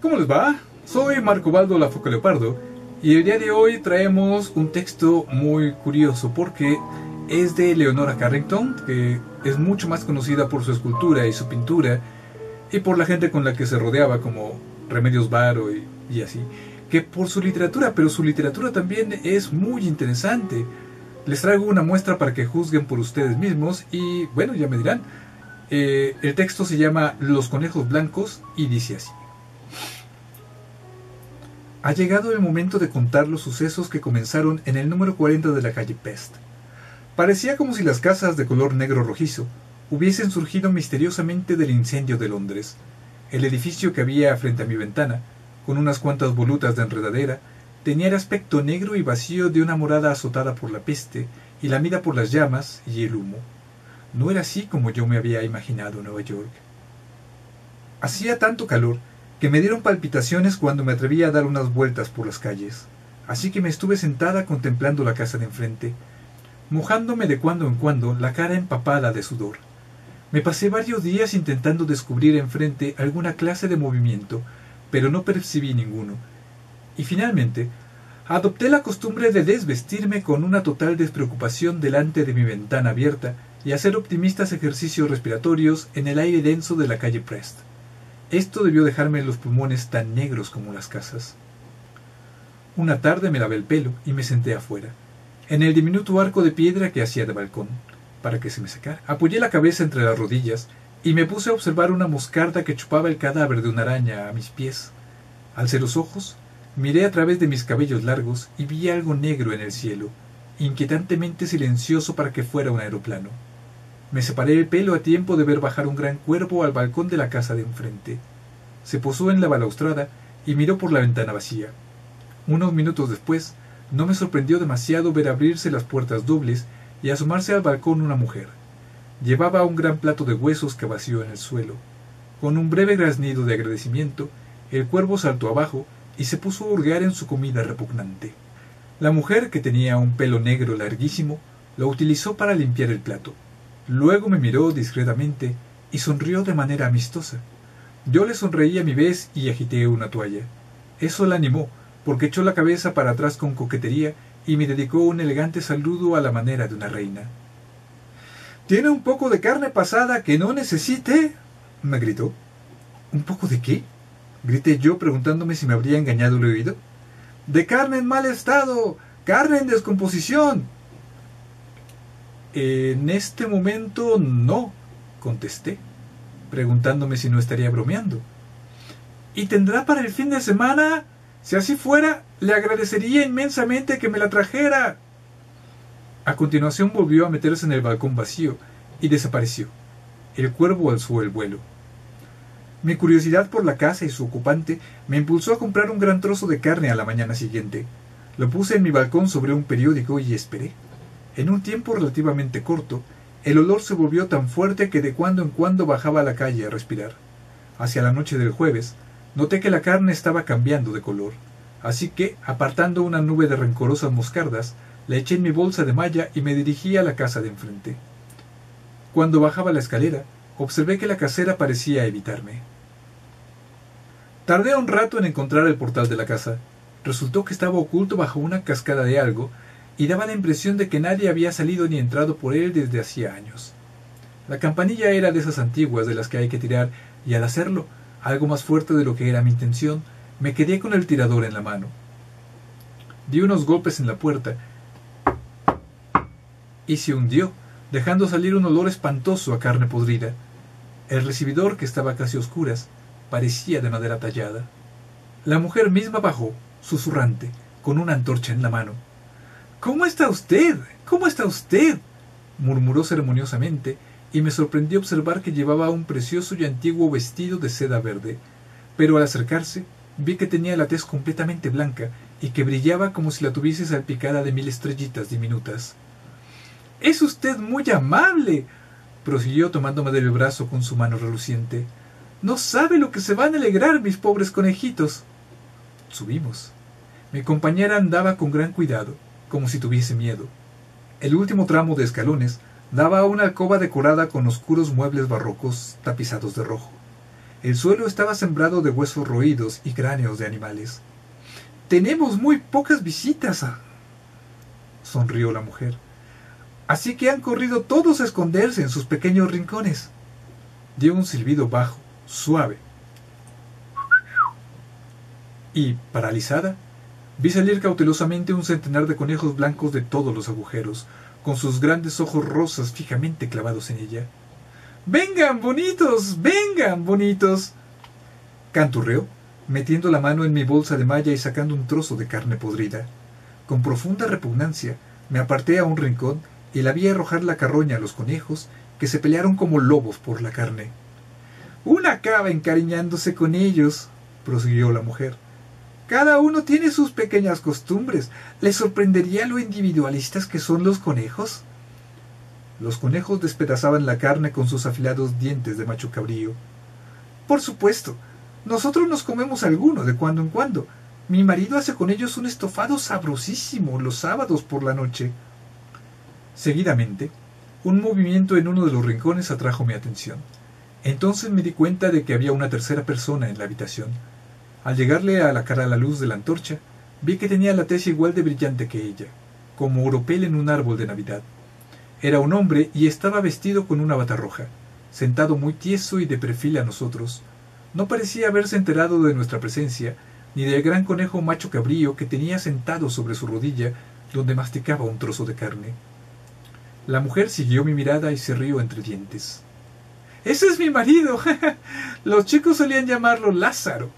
¿Cómo les va? Soy Marco Baldo La Foca Leopardo y el día de hoy traemos un texto muy curioso porque es de Leonora Carrington, que es mucho más conocida por su escultura y su pintura y por la gente con la que se rodeaba como Remedios Varo y así, que por su literatura, pero su literatura también es muy interesante. Les traigo una muestra para que juzguen por ustedes mismos y bueno, ya me dirán. El texto se llama Los conejos blancos y dice así. Ha llegado el momento de contar los sucesos que comenzaron en el número 40 de la calle Pest. Parecía como si las casas de color negro rojizo hubiesen surgido misteriosamente del incendio de Londres. El edificio que había frente a mi ventana, con unas cuantas volutas de enredadera, tenía el aspecto negro y vacío de una morada azotada por la peste y lamida por las llamas y el humo. No era así como yo me había imaginado Nueva York. Hacía tanto calor que me dieron palpitaciones cuando me atreví a dar unas vueltas por las calles, así que me estuve sentada contemplando la casa de enfrente, mojándome de cuando en cuando la cara empapada de sudor. Me pasé varios días intentando descubrir enfrente alguna clase de movimiento, pero no percibí ninguno, y finalmente adopté la costumbre de desvestirme con una total despreocupación delante de mi ventana abierta y hacer optimistas ejercicios respiratorios en el aire denso de la calle Prest. Esto debió dejarme los pulmones tan negros como las casas. Una tarde me lavé el pelo y me senté afuera, en el diminuto arco de piedra que hacía de balcón, para que se me secara. Apoyé la cabeza entre las rodillas y me puse a observar una moscarda que chupaba el cadáver de una araña a mis pies. Alcé los ojos, miré a través de mis cabellos largos y vi algo negro en el cielo, inquietantemente silencioso para que fuera un aeroplano. Me separé el pelo a tiempo de ver bajar un gran cuervo al balcón de la casa de enfrente. Se posó en la balaustrada y miró por la ventana vacía. Unos minutos después, no me sorprendió demasiado ver abrirse las puertas dobles y asomarse al balcón una mujer. Llevaba un gran plato de huesos que vació en el suelo. Con un breve graznido de agradecimiento, el cuervo saltó abajo y se puso a hurgar en su comida repugnante. La mujer, que tenía un pelo negro larguísimo, lo utilizó para limpiar el plato. Luego me miró discretamente y sonrió de manera amistosa. Yo le sonreí a mi vez y agité una toalla. Eso la animó, porque echó la cabeza para atrás con coquetería y me dedicó un elegante saludo a la manera de una reina. —¿Tiene un poco de carne pasada que no necesite? —me gritó. —¿Un poco de qué? —grité yo, preguntándome si me habría engañado el oído. —De carne en mal estado, carne en descomposición. En este momento no, contesté, preguntándome si no estaría bromeando. —¿Y tendrá para el fin de semana? Si así fuera, le agradecería inmensamente que me la trajera. A continuación volvió a meterse en el balcón vacío y desapareció. El cuervo alzó el vuelo. Mi curiosidad por la casa y su ocupante me impulsó a comprar un gran trozo de carne a la mañana siguiente. Lo puse en mi balcón sobre un periódico y esperé. En un tiempo relativamente corto, el olor se volvió tan fuerte que de cuando en cuando bajaba a la calle a respirar. Hacia la noche del jueves, noté que la carne estaba cambiando de color, así que, apartando una nube de rencorosas moscardas, la eché en mi bolsa de malla y me dirigí a la casa de enfrente. Cuando bajaba la escalera, observé que la casera parecía evitarme. Tardé un rato en encontrar el portal de la casa. Resultó que estaba oculto bajo una cascada de algo, y daba la impresión de que nadie había salido ni entrado por él desde hacía años. La campanilla era de esas antiguas de las que hay que tirar, y al hacerlo, algo más fuerte de lo que era mi intención, me quedé con el tirador en la mano. Di unos golpes en la puerta y se hundió, dejando salir un olor espantoso a carne podrida. El recibidor, que estaba casi a oscuras, parecía de madera tallada. La mujer misma bajó, susurrante, con una antorcha en la mano. —¿Cómo está usted? ¿Cómo está usted? —murmuró ceremoniosamente, y me sorprendió observar que llevaba un precioso y antiguo vestido de seda verde, pero al acercarse vi que tenía la tez completamente blanca y que brillaba como si la tuviese salpicada de 1000 estrellitas diminutas. —¡Es usted muy amable! —prosiguió tomándome del brazo con su mano reluciente. —No sabe lo que se van a alegrar mis pobres conejitos. Subimos. Mi compañera andaba con gran cuidado, como si tuviese miedo. El último tramo de escalones daba a una alcoba decorada con oscuros muebles barrocos tapizados de rojo. El suelo estaba sembrado de huesos roídos y cráneos de animales. «Tenemos muy pocas visitas», sonrió la mujer. «Así que han corrido todos a esconderse en sus pequeños rincones». Dio un silbido bajo, suave. Y, paralizada, vi salir cautelosamente un centenar de conejos blancos de todos los agujeros, con sus grandes ojos rosas fijamente clavados en ella. «¡Vengan, bonitos! ¡Vengan, bonitos!», canturreó, metiendo la mano en mi bolsa de malla y sacando un trozo de carne podrida. Con profunda repugnancia me aparté a un rincón y la vi arrojar la carroña a los conejos, que se pelearon como lobos por la carne. «Una acaba encariñándose con ellos», prosiguió la mujer. «Cada uno tiene sus pequeñas costumbres. ¿Les sorprendería lo individualistas que son los conejos?». Los conejos despedazaban la carne con sus afilados dientes de macho cabrío. «Por supuesto. Nosotros nos comemos alguno de cuando en cuando. Mi marido hace con ellos un estofado sabrosísimo los sábados por la noche». Seguidamente, un movimiento en uno de los rincones atrajo mi atención. Entonces me di cuenta de que había una tercera persona en la habitación. Al llegarle a la cara la luz de la antorcha, vi que tenía la tez igual de brillante que ella, como oropel en un árbol de Navidad. Era un hombre y estaba vestido con una bata roja, sentado muy tieso y de perfil a nosotros. No parecía haberse enterado de nuestra presencia, ni del gran conejo macho cabrío que tenía sentado sobre su rodilla, donde masticaba un trozo de carne. La mujer siguió mi mirada y se rió entre dientes. «¡Ese es mi marido! Los chicos solían llamarlo Lázaro».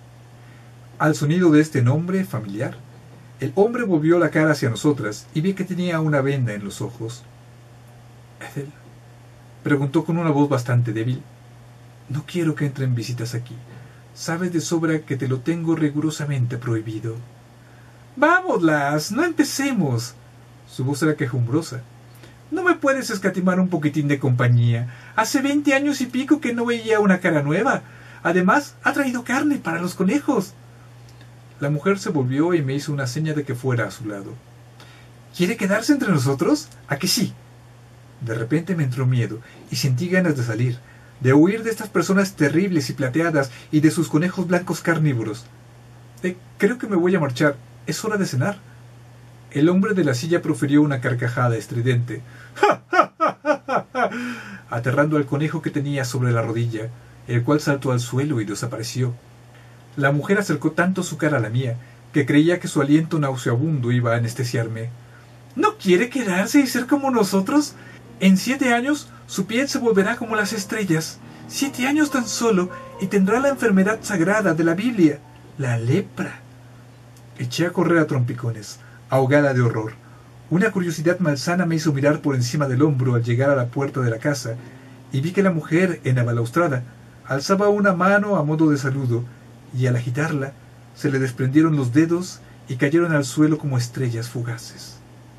Al sonido de este nombre familiar, el hombre volvió la cara hacia nosotras y vi que tenía una venda en los ojos. «¿Ethel?», preguntó con una voz bastante débil. «No quiero que entren visitas aquí. Sabes de sobra que te lo tengo rigurosamente prohibido». «Vamos, Las, no empecemos». Su voz era quejumbrosa. «¿No me puedes escatimar un poquitín de compañía? Hace 20 años y pico que no veía una cara nueva. Además, ha traído carne para los conejos». La mujer se volvió y me hizo una seña de que fuera a su lado. «¿Quiere quedarse entre nosotros? ¿A que sí?». De repente me entró miedo y sentí ganas de salir, de huir de estas personas terribles y plateadas y de sus conejos blancos carnívoros. «Creo que me voy a marchar. Es hora de cenar». El hombre de la silla profirió una carcajada estridente, ¡ja, ja, ja, ja, ja!, aterrando al conejo que tenía sobre la rodilla, el cual saltó al suelo y desapareció. La mujer acercó tanto su cara a la mía, que creía que su aliento nauseabundo iba a anestesiarme. «¿No quiere quedarse y ser como nosotros? En 7 años su piel se volverá como las estrellas. 7 años tan solo y tendrá la enfermedad sagrada de la Biblia, la lepra». Eché a correr a trompicones, ahogada de horror. Una curiosidad malsana me hizo mirar por encima del hombro al llegar a la puerta de la casa, y vi que la mujer, en la balaustrada, alzaba una mano a modo de saludo, y al agitarla se le desprendieron los dedos y cayeron al suelo como estrellas fugaces.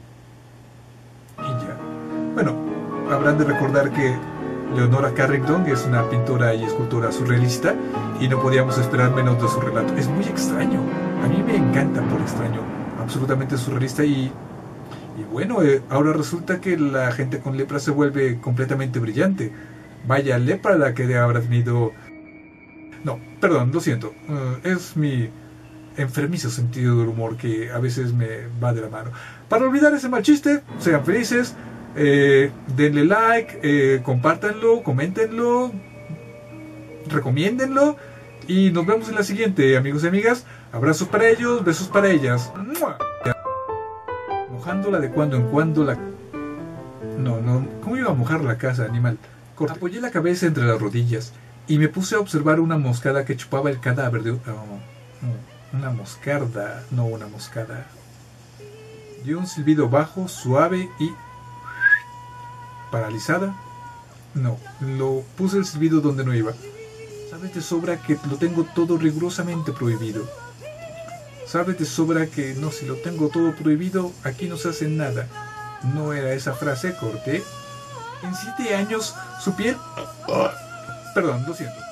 Y ya. Bueno, habrán de recordar que Leonora Carrington es una pintora y escultora surrealista, y no podíamos esperar menos de su relato. Es muy extraño. A mí me encanta por extraño. Absolutamente surrealista y bueno, ahora resulta que la gente con lepra se vuelve completamente brillante. Vaya lepra la que habrá tenido... No, perdón, lo siento. Es mi enfermizo sentido del humor que a veces me va de la mano. Para olvidar ese mal chiste, sean felices, denle like, compártanlo, coméntenlo, recomiéndenlo y nos vemos en la siguiente, amigos y amigas. Abrazos para ellos, besos para ellas. ¡Mua! Mojándola de cuando en cuando la... No, ¿cómo iba a mojar la casa, animal? Apoyé la cabeza entre las rodillas y me puse a observar una moscada que chupaba el cadáver de... una moscarda, no una moscada. Dio un silbido bajo, suave y... ¿Paralizada? No, lo puse el silbido donde no iba. Sabes de sobra que lo tengo todo rigurosamente prohibido. Sabes de sobra que no, si lo tengo todo prohibido, aquí no se hace nada. No era esa frase, corté. En 7 años, su piel... Perdón, lo siento.